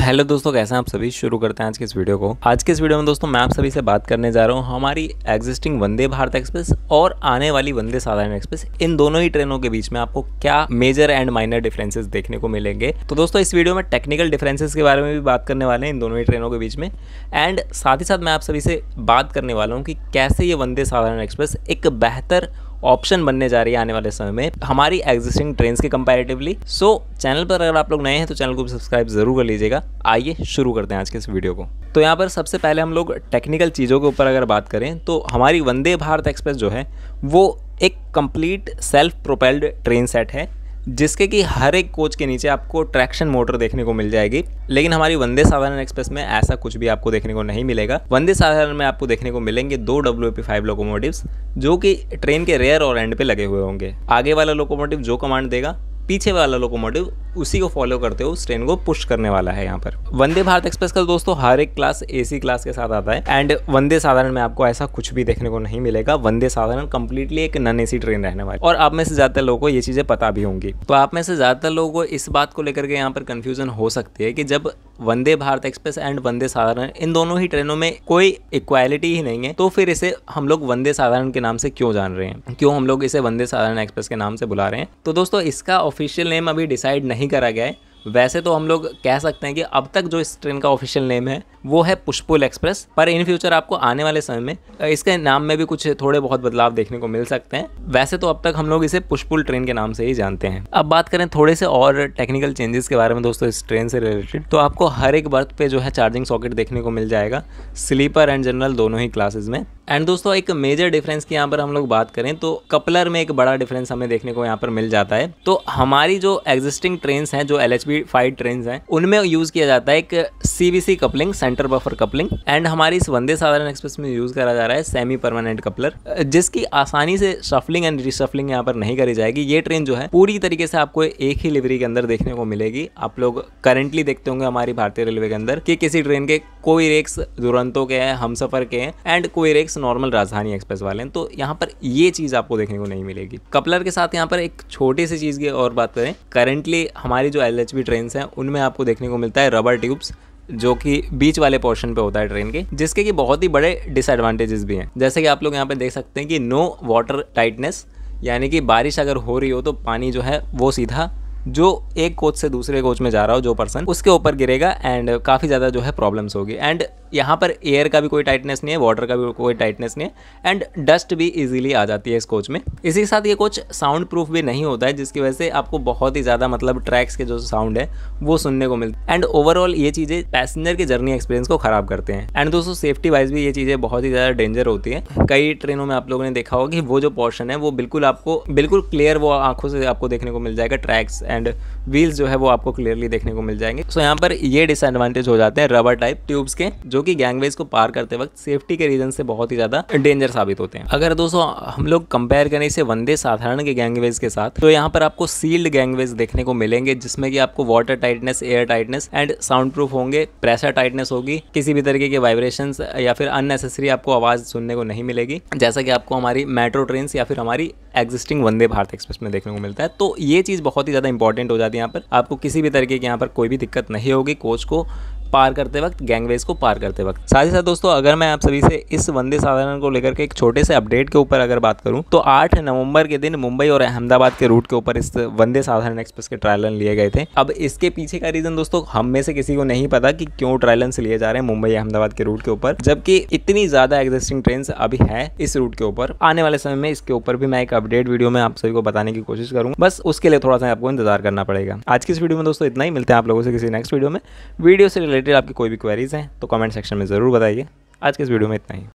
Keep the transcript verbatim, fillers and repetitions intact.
Hello दोस्तों, कैसे हैं आप सभी। शुरू करते हैं आज के इस वीडियो को। आज के इस वीडियो में दोस्तों मैं आप सभी से बात करने जा रहा हूं हमारी एग्जिस्टिंग वंदे भारत एक्सप्रेस और आने वाली वंदे साधारण एक्सप्रेस, इन दोनों ही ट्रेनों के बीच में आपको क्या मेजर एंड माइनर डिफरेंसेस देखने को मिलेंगे। तो दोस्तों इस वीडियो में टेक्निकल डिफरेंसेस के बारे में भी बात करने वाले हैं इन दोनों ही ट्रेनों के बीच में, एंड साथ ही साथ मैं आप सभी से बात करने वाला हूँ कि कैसे ये वंदे साधारण एक्सप्रेस एक बेहतर ऑप्शन बनने जा रही है आने वाले समय में हमारी एग्जिस्टिंग ट्रेन्स के कंपैरेटिवली। सो चैनल पर अगर आप लोग नए हैं तो चैनल को सब्सक्राइब जरूर कर लीजिएगा। आइए शुरू करते हैं आज के इस वीडियो को। तो यहाँ पर सबसे पहले हम लोग टेक्निकल चीज़ों के ऊपर अगर बात करें तो हमारी वंदे भारत एक्सप्रेस जो है वो एक complete self propelled train set है, जिसके कि हर एक कोच के नीचे आपको ट्रैक्शन मोटर देखने को मिल जाएगी। लेकिन हमारी वंदे साधारण एक्सप्रेस में ऐसा कुछ भी आपको देखने को नहीं मिलेगा। वंदे साधारण में आपको देखने को मिलेंगे दो W A P five locomotives, जो कि ट्रेन के रेयर और एंड पे लगे हुए होंगे। आगे वाला लोकोमोटिव जो कमांड देगा, पीछे वाला लोकोमोटिव उसी को फॉलो करते हुए उस ट्रेन को पुश करने वाला है। यहाँ पर वंदे भारत एक्सप्रेस का दोस्तों हर एक क्लास एसी क्लास के साथ आता है, एंड वंदे साधारण में आपको ऐसा कुछ भी देखने को नहीं मिलेगा। वंदे साधारण कंप्लीटली एक नॉन एसी ट्रेन रहने वाली, और आप में से ज़्यादातर लोगों को ये चीज़ें पता भी होंगी। तो आप में से ज़्यादातर लोगों को इस बात को लेकर के यहाँ पर कन्फ्यूजन हो सकती है कि जब वंदे भारत एक्सप्रेस एंड वंदे साधारण इन दोनों ही ट्रेनों में कोई इक्वालिटी ही नहीं है, तो फिर इसे हम लोग वंदे साधारण के नाम से क्यों जान रहे हैं, क्यों हम लोग इसे वंदे साधारण एक्सप्रेस के नाम से बुला रहे हैं। तो दोस्तों इसका ऑफिशियल नेम अभी डिसाइड नहीं करा गया है। वैसे तो हम लोग कह सकते हैं कि अब तक जो इस ट्रेन का ऑफिशियल नेम है वो है पुष्पुल एक्सप्रेस, पर इन फ्यूचर आपको आने वाले समय में इसके नाम में भी कुछ थोड़े बहुत बदलाव देखने को मिल सकते हैं। वैसे तो अब तक हम लोग इसे पुष्पुल ट्रेन के नाम से ही जानते हैं। अब बात करें थोड़े से और टेक्निकल चेंजेस के बारे में दोस्तों इस ट्रेन से रिलेटेड, तो आपको हर एक बर्थ पे जो है चार्जिंग सॉकेट देखने को मिल जाएगा, स्लीपर एंड जनरल दोनों ही क्लासेज में। एंड दोस्तों एक मेजर डिफरेंस की यहाँ पर हम लोग बात करें तो कपलर में एक बड़ा डिफरेंस हमें देखने को यहाँ पर मिल जाता है। तो हमारी जो एग्जिस्टिंग ट्रेन्स हैं, जो L H B five trains हैं, उनमें यूज किया जाता है एक C V C coupling, centre buffer coupling, and हमारी इस वंदे साधारण एक्सप्रेस में यूज करा जा रहा है सेमी परमानेंट कपलर, जिसकी आसानी से शफलिंग एंड रिशफलिंग यहाँ पर नहीं करी जाएगी। ये ट्रेन जो है पूरी तरीके से आपको एक ही लिवरी के अंदर देखने को मिलेगी। आप लोग करेंटली देखते होंगे हमारी भारतीय रेलवे के अंदर कि किसी ट्रेन के कोई रेक्स दुरंतो के हैं, हमसफर के हैं, एंड कोई रेक्स नॉर्मल राजधानी एक्सप्रेस वाले हैं। तो यहाँ पर ये चीज आपको देखने को नहीं मिलेगी। कपलर के साथ यहाँ पर एक छोटी सी चीज की और बात करें, करेंटली हमारी जो एल एच बी ट्रेन हैं उनमें आपको देखने को मिलता है रबर ट्यूब्स, जो कि बीच वाले पोर्शन पे होता है ट्रेन के, जिसके कि बहुत ही बड़े डिसएडवांटेजेस भी हैं। जैसे कि आप लोग यहाँ पे देख सकते हैं कि नो वाटर टाइटनेस, यानी कि बारिश अगर हो रही हो तो पानी जो है वो सीधा जो एक कोच से दूसरे कोच में जा रहा हो जो पर्सन, उसके ऊपर गिरेगा, एंड काफ़ी ज़्यादा जो है प्रॉब्लम्स होगी। एंड यहाँ पर एयर का भी कोई टाइटनेस नहीं है, वाटर का भी कोई टाइटनेस नहीं है, एंड डस्ट भी इजीली आ जाती है इस कोच में। इसी के साथ ये कोच साउंड प्रूफ भी नहीं होता है, जिसकी वजह से आपको बहुत ही ज़्यादा मतलब ट्रैक्स के जो साउंड है वो सुनने को मिलता है, एंड ओवरऑल ये चीज़ें पैसेंजर की जर्नी एक्सपीरियंस को ख़राब करते हैं। एंड दोस्तों सेफ्टी वाइज भी ये चीज़ें बहुत ही ज़्यादा डेंजर होती हैं। कई ट्रेनों में आप लोगों ने देखा होगा कि वो जो पोर्शन है वो बिल्कुल आपको बिल्कुल क्लियर वो आंखों से आपको देखने को मिल जाएगा, ट्रैक्स एंड व्हील्स जो है वो आपको क्लियरली देखने को मिल जाएंगे। सो so, यहाँ पर ये डिसएडवांटेज हो जाते हैं रबर टाइप ट्यूब्स के, जो कि गैंगवेज को पार करते वक्त सेफ्टी के रीजन से बहुत ही ज्यादा डेंजर साबित होते हैं। अगर दोस्तों हम लोग कंपेयर करें इसे वंदे साधारण के गैंगवेज के साथ, तो यहाँ पर आपको सील्ड गैंगवेज देखने को मिलेंगे, जिसमें कि आपको water tightness, air tightness and sound proof होंगे, प्रेशर टाइटनेस होगी, किसी भी तरीके के वाइब्रेशंस या फिर अननेसेसरी आपको आवाज सुनने को नहीं मिलेगी, जैसा कि आपको हमारी मेट्रो ट्रेन या फिर हमारी एग्जिस्टिंग वंदे भारत एक्सप्रेस में देखने को मिलता है। तो ये चीज़ बहुत ही ज़्यादा इंपॉर्टेंट हो जाती है। यहाँ पर आपको किसी भी तरीके की यहाँ पर कोई भी दिक्कत नहीं होगी कोच को पार करते वक्त, गैंगवेज को पार करते वक्त। साथ ही साथ दोस्तों अगर मैं आप सभी से इस वंदे साधारण को लेकर के एक छोटे से अपडेट के ऊपर अगर बात करूं, तो आठ नवंबर के दिन मुंबई और अहमदाबाद के रूट के ऊपर इस वंदे साधारण एक्सप्रेस के ट्रायल रन लिए गए थे। अब इसके पीछे का रीजन दोस्तों हम में से किसी को नहीं पता कि क्यों ट्रायल रन लिए जा रहे हैं मुंबई अहमदाबाद के रूट के ऊपर, जबकि इतनी ज्यादा एग्जिस्टिंग ट्रेन अभी है इस रूट के ऊपर। आने वाले समय में इसके ऊपर भी मैं एक अपडेट वीडियो में आप सभी को बताने की कोशिश करूंगा, बस उसके लिए थोड़ा सा आपको इंतजार करना पड़ेगा। आज की इस वीडियो में दोस्तों इतना ही, मिलते हैं आप लोगों से किसी नेक्स्ट वीडियो में। वीडियो से रिलेटेड आपकी कोई भी क्वेरीज हैं तो कमेंट सेक्शन में ज़रूर बताइए। आज के इस वीडियो में इतना ही।